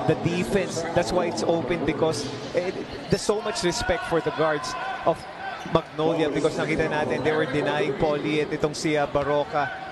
the defense. That's why it's open, because there's so much respect for the guards of Magnolia, because nakita natin they were denying Poly at itong si Baroka.